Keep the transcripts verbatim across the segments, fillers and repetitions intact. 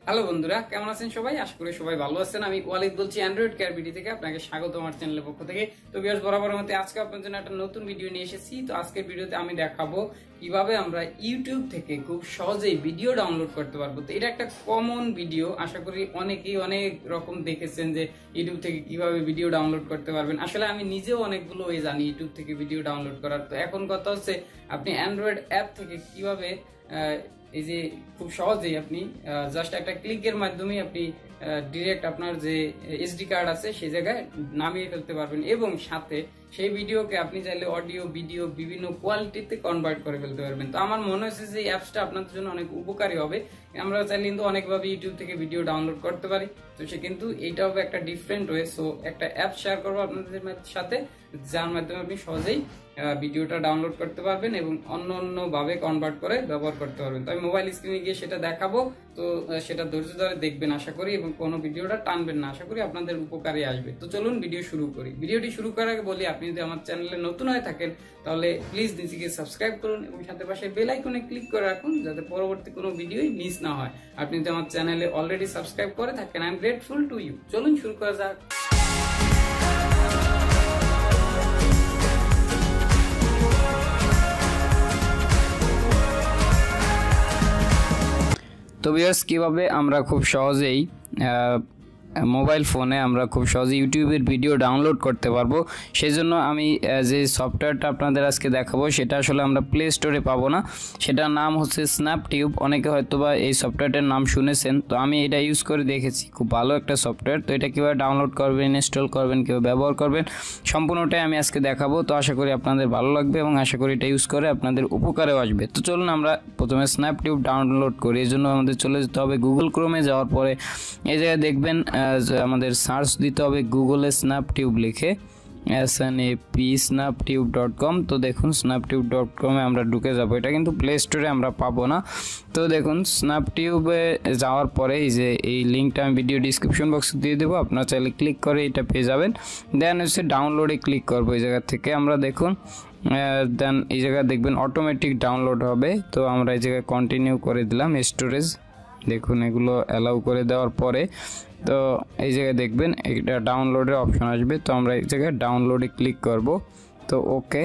Hello বন্ধুরা, কেমন আছেন সবাই? আশা করি সবাই ভালো আছেন। আমি ওয়ালিদ বলছি অ্যান্ড্রয়েড কেয়ার ভিডিও থেকে। আপনাকে স্বাগত আমার চ্যানেলের পক্ষ থেকে। তো ভিউয়ার্স, বরাবর মতে আজকে আপনাদের জন্য একটা নতুন ভিডিও নিয়ে এসেছি। তো আজকের ভিডিওতে আমি দেখাবো কিভাবে আমরা ইউটিউব থেকে খুব সহজেই ভিডিও ডাউনলোড করতে পারবো। তো এটা একটা কমন ভিডিও, আশা করি অনেকেই অনেক রকম দেখেছেন যে ইউটিউব থেকে কিভাবে ভিডিও ডাউনলোড করতে পারবেন। আসলে আমি নিজেও অনেকগুলো ওই জানি ইউটিউব থেকে ভিডিও ডাউনলোড করার। তো এখন কথা হচ্ছে আপনি অ্যান্ড্রয়েড অ্যাপ থেকে কিভাবে এই যে খুব সহজেই আপনি জাস্ট একটা ক্লিকের মাধ্যমে আপনি ডিরেক্ট আপনার যে এসডি কার্ড আছে সেই জায়গায় নামিয়ে ফেলতে পারবেন, এবং সাথে সেই ভিডিওকে আপনি চাইলে অডিও ভিডিও বিভিন্ন কোয়ালিটিতে কনভার্ট করে ফেলতে পারবেন। তো আমার মনে হচ্ছে যে এই অ্যাপসটা আপনাদের জন্য অনেক উপকারী হবে। আমরা চাইলে কিন্তু অনেকভাবে ইউটিউব থেকে ভিডিও ডাউনলোড করতে পারি, তো সে কিন্তু এইটা হবে একটা ডিফারেন্ট ওয়ে। সো একটা অ্যাপ শেয়ার করবো আপনাদের সাথে, যার মাধ্যমে আপনি সহজেই ভিডিওটা ডাউনলোড করতে পারবেন এবং অন্য অন্য ভাবে কনভার্ট করে ব্যবহার করতে পারবেন। তো আমি মোবাইল স্ক্রিনে গিয়ে সেটা দেখাবো, তো সেটা ধৈর্য ধরে দেখবেন আশা করি, এবং কোনো ভিডিওটা টানবেন না, আশা করি আপনাদের উপকারে আসবে। তো চলুন ভিডিও শুরু করি। ভিডিওটি শুরু করার আগে বলি, আপনি যদি আমার চ্যানেলে নতুন হয়ে থাকেন তাহলে প্লিজ নিচে সাবস্ক্রাইব করুন এবং সাথে পাশে বেল আইকনে ক্লিক করে রাখুন, যাতে পরবর্তী কোনো ভিডিওই মিস না হয়। আপনি যদি আমার চ্যানেলে অলরেডি সাবস্ক্রাইব করে থাকেন, I am grateful to you. চলুন শুরু করা যাক। তো ভিউয়ার্স, কিভাবে আমরা খুব সহজেই মোবাইল ফোনে আমরা খুব সহজে ইউটিউবের ভিডিও ডাউনলোড করতে পারবো, সেই জন্য আমি যে সফটওয়্যারটা আপনাদের আজকে দেখাবো সেটা আসলে আমরা প্লে স্টোরে পাবো না। সেটার নাম হচ্ছে স্ন্যাপটিউব। অনেকে হয়তো বা এই সফটওয়্যারটার নাম শুনেছেন, তো আমি এটা ইউজ করে দেখেছি, খুব ভালো একটা সফটওয়্যার। তো এটা কীভাবে ডাউনলোড করবেন, ইনস্টল করবেন, কীভাবে ব্যবহার করবেন, সম্পূর্ণটাই আমি আজকে দেখাবো। তো আশা করি আপনাদের ভালো লাগবে এবং আশা করি এটা ইউজ করে আপনাদের উপকারেও আসবে। তো চলুন আমরা প্রথমে স্ন্যাপটিউব ডাউনলোড করি। এই জন্য আমাদের চলে যেতে হবে গুগল ক্রোমে। যাওয়ার পরে এই জায়গায় দেখবেন আমাদের সার্চ দিতে হবে গুগলে স্ন্যাপটিউব লিখে, S N A P Snaptube dot com. তো দেখুন স্ন্যাপটিউব ডট কমে আমরা ঢুকে যাবো। এটা কিন্তু প্লে স্টোরে আমরা পাবো না। তো দেখুন স্ন্যাপটিউবে যাওয়ার পরে এই যে এই লিঙ্কটা আমি ভিডিও ডিসক্রিপশন বক্সে দিয়ে দেবো, আপনারা চাইলে ক্লিক করে এটা পেয়ে যাবেন। দেন হচ্ছে ডাউনলোডে ক্লিক করবো। এই জায়গা থেকে আমরা দেখুন দেন এই জায়গায় দেখবেন অটোমেটিক ডাউনলোড হবে। তো আমরা এই জায়গায় কন্টিনিউ করে দিলাম স্টোরেজ। দেখুন এগুলো অ্যালাউ করে দেওয়ার পরে তো এই জায়গায় দেখবেন এটা ডাউনলোডের অপশন আসবে। তো আমরা এই জায়গায় ডাউনলোডে ক্লিক করব। তো ওকে,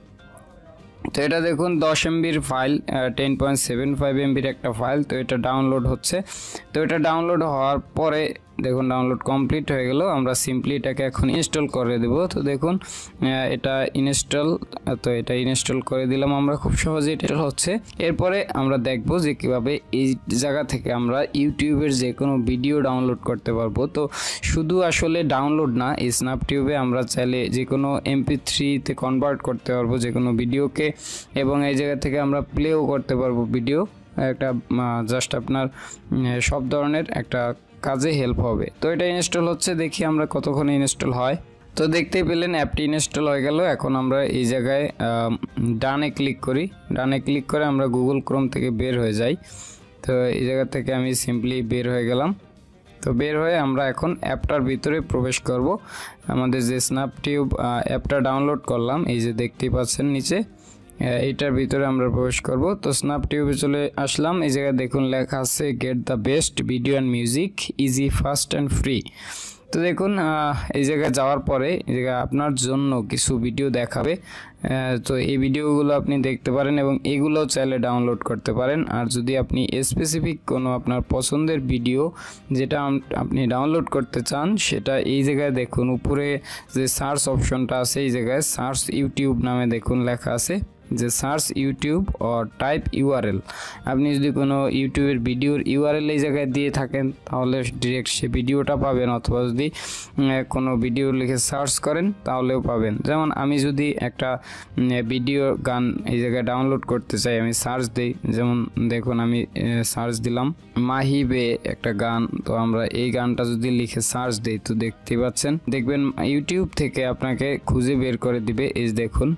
তো এটা দেখুন দশ এমবির ফাইল, টেন পয়েন্ট সেভেন ফাইভ এমবির একটা ফাইল। তো এটা ডাউনলোড হচ্ছে। তো এটা ডাউনলোড হওয়ার পরে দেখুন ডাউনলোড কমপ্লিট হয়ে গেল। আমরা সিম্পলি এটাকে এখন ইনস্টল করে দেব। তো দেখুন এটা ইনস্টল, তো এটা ইনস্টল করে দিলাম আমরা, খুব সহজে এটা হচ্ছে। এরপরে আমরা দেখব যে কিভাবে এই জায়গা থেকে আমরা ইউটিউবের যে কোনো ভিডিও ডাউনলোড করতে পারবো। তো শুধু আসলে ডাউনলোড না, এই স্ন্যাপটিউবে আমরা চাইলে যে কোনো এমপি থ্রিতে কনভার্ট করতে পারবো যে কোনো ভিডিওকে, এবং এই জায়গা থেকে আমরা প্লেও করতে পারবো ভিডিও। একটা জাস্ট আপনার সব ধরনের একটা কাজে হেল্প হবে। তো এটা ইনস্টল হচ্ছে, দেখি আমরা কতক্ষণে ইনস্টল হয়। তো দেখতেই পেলেন অ্যাপটি ইনস্টল হয়ে গেল। এখন আমরা এই জায়গায় ডানে ক্লিক করি। ডানে ক্লিক করে আমরা গুগল ক্রোম থেকে বের হয়ে যাই। তো এই জায়গা থেকে আমি সিম্পলি বের হয়ে গেলাম। তো বের হয়ে আমরা এখন অ্যাপটার ভিতরে প্রবেশ করব। আমাদের যে স্ন্যাপটিউব অ্যাপটা ডাউনলোড করলাম, এই যে দেখতেই পাচ্ছেন নিচে, এইটার ভিতরে আমরা প্রবেশ করব। তো স্ন্যাপটিউবে চলে আসলাম। এই জায়গায় দেখুন লেখা আছে get the best video and music easy, fast and free. তো দেখুন এই জায়গায় যাওয়ার পরে এই জায়গায় আপনার জন্য কিছু ভিডিও দেখাবে। তো এই ভিডিওগুলো আপনি দেখতে পারেন এবং এগুলোও চাইলে ডাউনলোড করতে পারেন। আর যদি আপনি স্পেসিফিক কোনো আপনার পছন্দের ভিডিও যেটা আপনি ডাউনলোড করতে চান, সেটা এই জায়গায় দেখুন উপরে যে সার্চ অপশনটা আছে, এই জায়গায় সার্চ ইউটিউব নামে দেখুন লেখা আছে যে search YouTube or type URL. আপনি যদি কোনো ইউটিউবের ভিডিওর ইউআরএল এই জায়গায় দিয়ে থাকেন তাহলে ডিরেক্ট সে ভিডিওটা পাবেন, অথবা যদি কোনো ভিডিও লিখে সার্চ করেন তাহলেও পাবেন। যেমন আমি যদি একটা ভিডিও গান এই জায়গায় ডাউনলোড করতে চাই, আমি সার্চ দিই। যেমন দেখুন আমি সার্চ দিলাম মাহিবে একটা গান। তো আমরা এই গানটা যদি লিখে সার্চ দিই, তো দেখতেই পাচ্ছেন দেখবেন ইউটিউব থেকে আপনাকে খুঁজে বের করে দিবে। এই দেখুন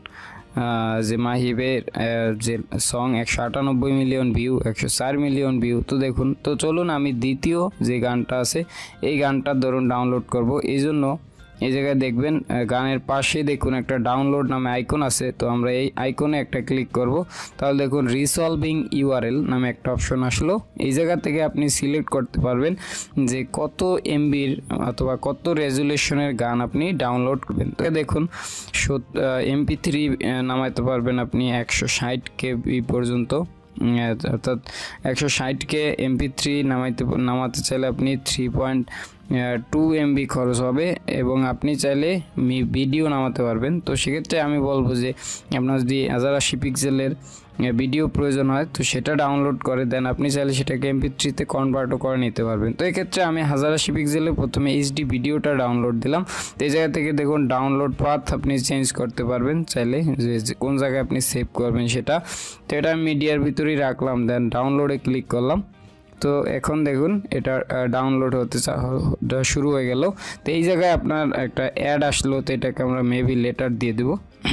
যে মাহিবের যে সং একশো আটানব্বই মিলিয়ন ভিউ, একশো চার মিলিয়ন ভিউ। তো দেখুন, তো চলুন আমি দ্বিতীয় যে গানটা আছে এই গানটা ধরুন ডাউনলোড করব। এই জন্য এই জায়গায় দেখবেন গানের পাশে দেখুন একটা ডাউনলোড নামে আইকন আছে, তো আমরা এই আইকনে একটা ক্লিক করব। তাহলে দেখুন রিসলভিং ইউআরএল নামে একটা অপশন আসলো। এই জায়গা থেকে আপনি সিলেক্ট করতে পারবেন যে কত এমবির অথবা কত রেজুলেশনের গান আপনি ডাউনলোড করবেন। তো দেখুন এমপি থ্রি নামাইতে পারবেন আপনি একশো ষাট কেবি পর্যন্ত, অর্থাৎ একশো ষাট কে এমপি থ্রি নামাইতে নামাতে চাইলে আপনি থ্রি পয়েন্ট টু এমবি খরচ হবে, এবং আপনি চাইলে ভিডিও নামাতে পারবেন। তো সেক্ষেত্রে আমি বলবো যে আপনার যদি হাজার আশি পিক্সেলের ভিডিও প্রয়োজন হয় তো সেটা ডাউনলোড করে দেন, আপনি চাইলে সেটাকে এমপি থ্রিতে কনভার্টও করে নিতে পারবেন। তো এক্ষেত্রে আমি হাজার আশি পিক্সেলে প্রথমে এইচডি ভিডিওটা ডাউনলোড দিলাম। তো এই জায়গা থেকে দেখুন ডাউনলোড পাথ আপনি চেঞ্জ করতে পারবেন চাইলে, যে কোন জায়গায় আপনি সেভ করবেন সেটা। তো এটা আমি মিডিয়ার ভিতরেই রাখলাম, দেন ডাউনলোডে ক্লিক করলাম। তো এখন দেখুন এটা ডাউনলোড হতে শুরু হয়ে গেল। তো এই জায়গায় আপনার একটা অ্যাড আসলো, তো এটাকে আমরা মেবি লেটার দিয়ে দেব।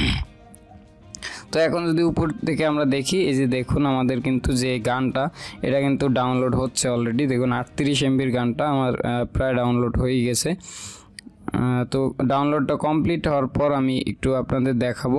তো এখন যদি উপর থেকে আমরা দেখি, এই যে দেখুন আমাদের কিন্তু যে গানটা এটা কিন্তু ডাউনলোড হচ্ছে অলরেডি। দেখুন আটত্রিশ এমবির গানটা আমার প্রায় ডাউনলোড হয়ে গেছে। তো ডাউনলোডটা কমপ্লিট হওয়ার পর আমি একটু আপনাদের দেখাবো।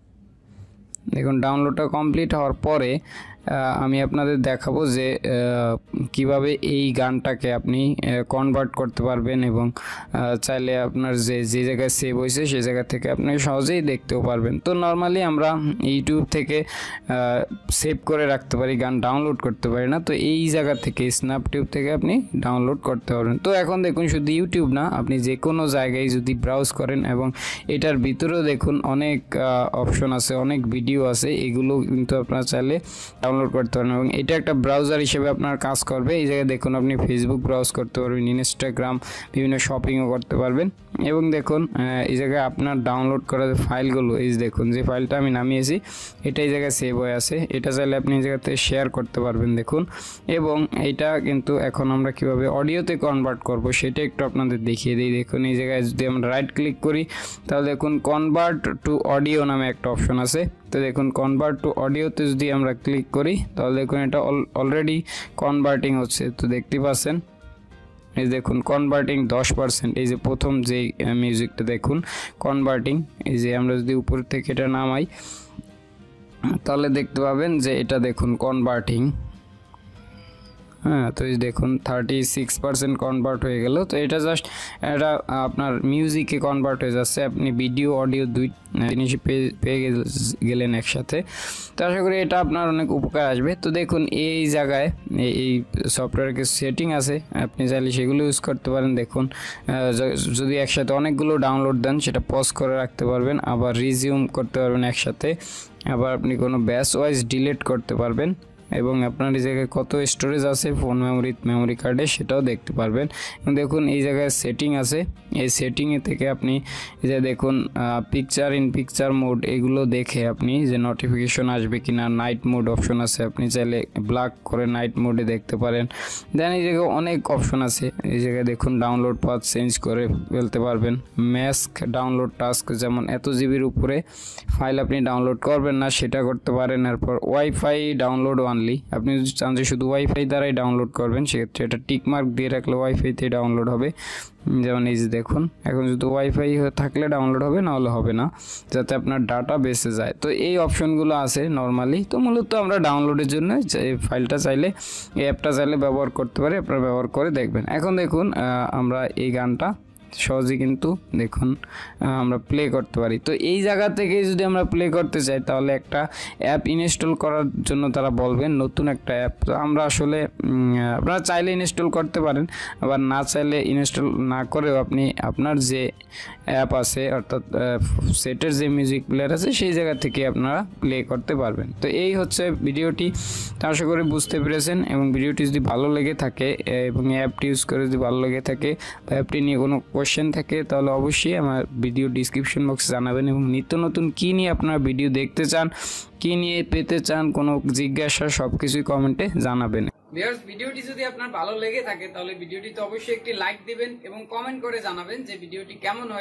দেখুন ডাউনলোডটা কমপ্লিট হওয়ার পরে আমি আপনাদের দেখাবো যে কিভাবে এই গানটাকে আপনি কনভার্ট করতে পারবেন, এবং চাইলে আপনার যে যে জায়গায় সেভ হয়েছে সেই জায়গা থেকে আপনি সহজেই দেখতেও পারবেন। তো নর্মালি আমরা ইউটিউব থেকে সেভ করে রাখতে পারি, গান ডাউনলোড করতে পারি না। তো এই জায়গা থেকে স্ন্যাপটিউব থেকে আপনি ডাউনলোড করতে পারবেন। তো এখন দেখুন শুধু ইউটিউব না, আপনি যে কোনো জায়গায় যদি ব্রাউজ করেন, এবং এটার ভিতরেও দেখুন অনেক অপশন আছে, অনেক ভিডিও আছে, এগুলো কিন্তু আপনারা চাইলে ডাউনলোড করতে পারেন, এবং এটা একটা ব্রাউজার হিসেবে আপনার কাজ করবে। এই জায়গায় দেখুন আপনি ফেসবুক ব্রাউজ করতে পারবেন, ইনস্টাগ্রাম, বিভিন্ন শপিংও করতে পারবেন। এবং দেখুন এই জায়গায় আপনার ডাউনলোড করা যে ফাইলগুলো, এই দেখুন যে ফাইলটা আমি নামিয়েছি এটা এই জায়গায় সেভ হয়ে আছে, এটা চাইলে আপনি এই জায়গাতে শেয়ার করতে পারবেন দেখুন। এবং এইটা কিন্তু এখন আমরা কিভাবে অডিওতে কনভার্ট করব সেটা একটু আপনাদের দেখিয়ে দিই। দেখুন এই জায়গায় যদি আমরা রাইট ক্লিক করি তাহলে দেখুন কনভার্ট টু অডিও নামে একটা অপশন আছে। তো দেখুন কনভার্ট টু অডিওতে যদি আমরা ক্লিক করি তাহলে দেখুন এটা অলরেডি কনভার্টিং হচ্ছে। তো দেখতে পাচ্ছেন এই দেখুন কনভার্টিং দশ পার্সেন্ট, এই যে প্রথম যে মিউজিকটা দেখুন কনভার্টিং। এই যে আমরা যদি উপর থেকে এটা নামাই তাহলে দেখতে পাবেন যে এটা দেখুন কনভার্টিং। হ্যাঁ, তো এই দেখুন থার্টি সিক্স পার্সেন্ট কনভার্ট হয়ে গেল। তো এটা জাস্ট এটা আপনার মিউজিকে কনভার্ট হয়ে যাচ্ছে, আপনি ভিডিও অডিও দুই জিনিসই পেয়ে পেয়ে গেলেন একসাথে। তো আশা করি এটা আপনার অনেক উপকার আসবে। তো দেখুন এই জায়গায় এই সফটওয়্যারের সেটিং আছে, আপনি চাইলে সেগুলো ইউজ করতে পারেন। দেখুন যদি একসাথে অনেকগুলো ডাউনলোড দেন সেটা পজ করে রাখতে পারবেন, আবার রিজিউম করতে পারবেন একসাথে, আবার আপনি কোনো ব্যাচ ওয়াইজ ডিলিট করতে পারবেন, এবং আপনার এই জায়গায় কত স্টোরেজ আছে ফোন মেমোরি মেমোরি কার্ডে সেটাও দেখতে পারবেন। দেখুন এই জায়গায় সেটিং আছে, এই সেটিংয়ে থেকে আপনি এই যে দেখুন পিকচার ইন পিকচার মোড, এগুলো দেখে আপনি যে নোটিফিকেশন আসবে কিনা, নাইট মোড অপশন আছে, আপনি চাইলে ব্ল্যাক করে নাইট মোডে দেখতে পারেন। দেন এই জায়গায় অনেক অপশন আছে, এই জায়গায় দেখুন ডাউনলোড পাথ চেঞ্জ করে ফেলতে পারবেন, ম্যাস্ক ডাউনলোড টাস্ক, যেমন এত জিবির উপরে ফাইল আপনি ডাউনলোড করবেন না সেটা করতে পারেন। এরপর ওয়াইফাই ডাউনলোড ওয়ান, আপনি যদি চান যে শুধু ওয়াইফাই দ্বারাই ডাউনলোড করবেন সেক্ষেত্রে এটা টিক মার্ক দিয়ে রাখলে ওয়াইফাইতে ডাউনলোড হবে। যেমন এই যে দেখুন এখন শুধু ওয়াইফাই থাকলে ডাউনলোড হবে, না হলে হবে না, যাতে আপনার ডাটা বেঁচে যায়। তো এই অপশনগুলো আছে নর্মালি। তো মূলত আমরা ডাউনলোডের জন্য এই ফাইলটা চাইলে এই অ্যাপটা চাইলে ব্যবহার করতে পারি, আপনারা ব্যবহার করে দেখবেন। এখন দেখুন আমরা এই গানটা সহজে কিন্তু দেখুন আমরা প্লে করতে পারি। তো এই জায়গা থেকে যদি আমরা প্লে করতে চাই তাহলে একটা অ্যাপ ইনস্টল করার জন্য তারা বলবেন নতুন একটা অ্যাপ। তো আমরা আসলে আপনারা চাইলে ইনস্টল করতে পারেন, আবার না চাইলে ইনস্টল না করেও আপনি আপনার যে অ্যাপ আছে অর্থাৎ সেটের যে মিউজিক প্লেয়ার আছে সেই জায়গা থেকে আপনারা প্লে করতে পারবেন। তো এই হচ্ছে ভিডিওটি, আশা করি বুঝতে পেরেছেন। এবং ভিডিওটি যদি ভালো লেগে থাকে এবং অ্যাপটি ইউজ করে যদি ভালো লেগে থাকে বা অ্যাপটি নিয়ে কোনো কোয়েশ্চেন থাকে তাহলে অবশ্যই আমার ভিডিও ডিসক্রিপশন বক্সে জানাবেন, এবং নিত্য নতুন কী নিয়ে আপনারা ভিডিও দেখতে চান, কী নিয়ে পেতে চান, কোনো জিজ্ঞাসা সব কিছুই কমেন্টে জানাবেন। ভিউয়ার্স, ভিডিওটি যদি আপনার ভালো লেগে থাকে তাহলে ভিডিওটিতে অবশ্যই একটি লাইক দিবেন এবং কমেন্ট করে জানাবেন যে ভিডিওটি কেমন হয়েছে।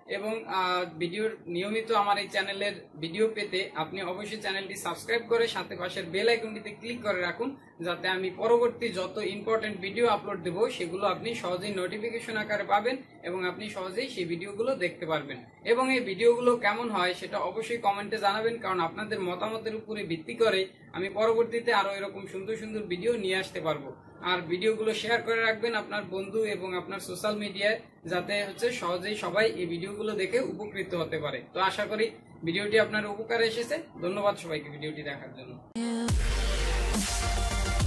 এবং ভিডিওর নিয়মিত আমার এই চ্যানেলের ভিডিও পেতে আপনি অবশ্যই চ্যানেলটি সাবস্ক্রাইব করে সাথে পাশের বেল আইকনটিতে ক্লিক করে রাখুন, যাতে আমি পরবর্তী যত ইম্পর্টেন্ট ভিডিও আপলোড দেব সেগুলো আপনি সহজেই নোটিফিকেশন আকারে পাবেন এবং আপনি সহজেই সেই ভিডিওগুলো দেখতে পারবেন। এবং এই ভিডিওগুলো কেমন হয় সেটা অবশ্যই কমেন্টে জানাবেন, কারণ আপনাদের মতামতের উপরে ভিত্তি করে আমি পরবর্তীতে আরো এরকম সুন্দর সুন্দর ভিডিও নিয়ে আসতে পারবো। আর ভিডিওগুলো শেয়ার করে রাখবেন আপনার বন্ধু এবং আপনার সোশ্যাল মিডিয়ায়, যাতে হচ্ছে সহজেই সবাই এই ভিডিওগুলো দেখে উপকৃত হতে পারে। তো আশা করি ভিডিওটি আপনার উপকারে এসেছে। ধন্যবাদ সবাইকে ভিডিওটি দেখার জন্য।